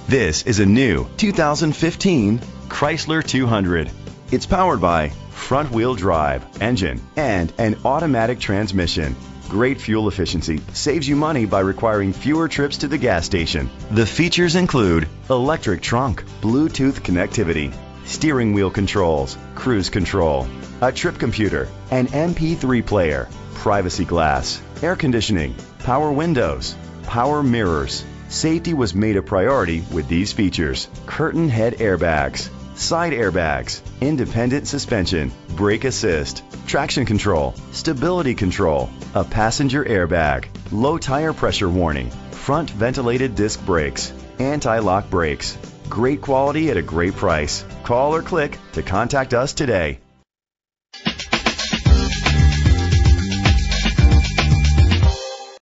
This is a new 2015 Chrysler 200. It's powered by front-wheel drive engine and an automatic transmission. Great fuel efficiency saves you money by requiring fewer trips to the gas station. The features include electric trunk, Bluetooth connectivity, steering wheel controls, cruise control, a trip computer, an MP3 player, privacy glass, air conditioning, power windows, power mirrors. Safety was made a priority with these features: curtain head airbags, side airbags, independent suspension, brake assist, traction control, stability control, a passenger airbag, low tire pressure warning, front ventilated disc brakes, anti-lock brakes. Great quality at a great price. Call or click to contact us today.